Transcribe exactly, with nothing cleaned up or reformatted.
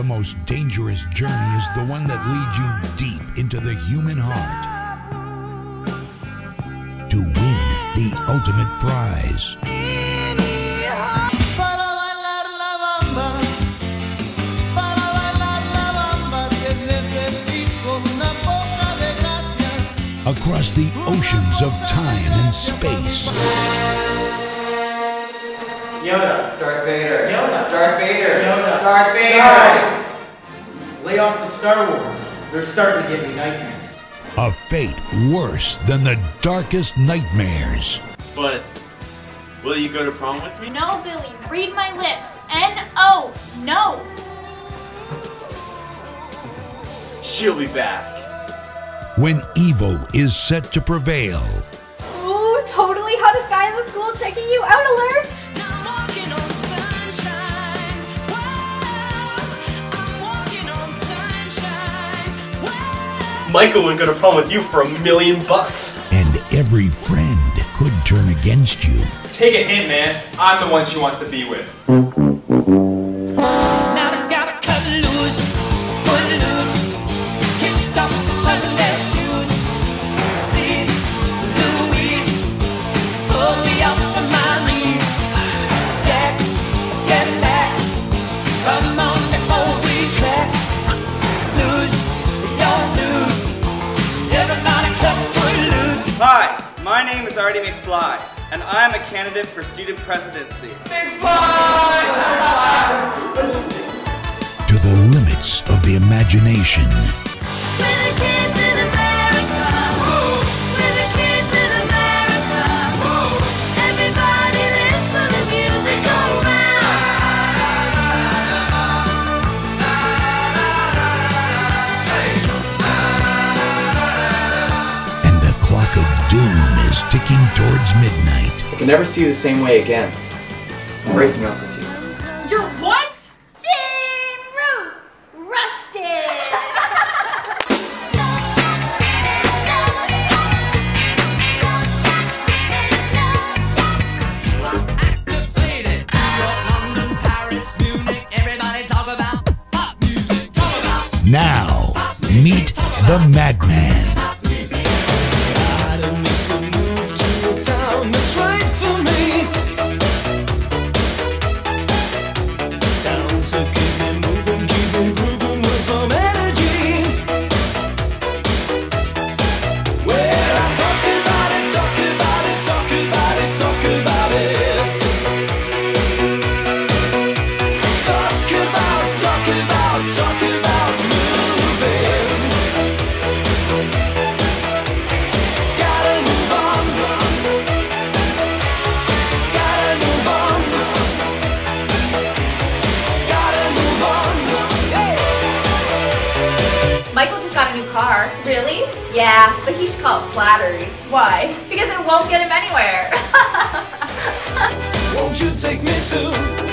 most dangerous journey is the one that leads you deep into the human heart to win the ultimate prize. Across the oceans of time and space. Yoda. Darth Vader. Yoda. Darth Vader. Yoda. Darth Vader. Guys, lay off the Star Wars. They're starting to give me nightmares. A fate worse than the darkest nightmares. But will you go to prom with me? No, Billy. Read my lips. N O. No. She'll be back. When evil is set to prevail. Ooh, totally hottest guy in the school checking you out alert. I'm walking on sunshine. Wow, I'm walking on sunshine. Wow. Michael would go to prom with you for a million bucks. And every friend could turn against you. Take a hint, man. I'm the one she wants to be with. Now I gotta cut loose, foot loose, kicked off the Sunday shoes. Please, Louise, pull me up from my knees. Jack, get back, come on before we crack. Lose, don't lose, everybody cut foot loose. Hi, my name is Artie McFly, and I'm a candidate for student presidency. Big fly! To the limits of the imagination. We're the kids in America. We're the kids in America. Everybody lives for the music go And the clock of doom is ticking towards midnight. I can never see you the same way again. I'm breaking up with you. You're what? Tin roof. Rusted. activated. London, Paris, Munich, everybody talk about pop music. Talk about Now, meet the Madman. gotta make a move to a town that's right for me. Town to keep me moving, keep me grooving with some energy. Well, I talk about it, talk about it, talk about it, talk about it. Talk about, talk about, talk about moving. Gotta move on. Gotta move on. Gotta move on. Michael just got a new car. Really? Yeah, but he should call it flattery. Why? Because it won't get him anywhere. Won't you take me to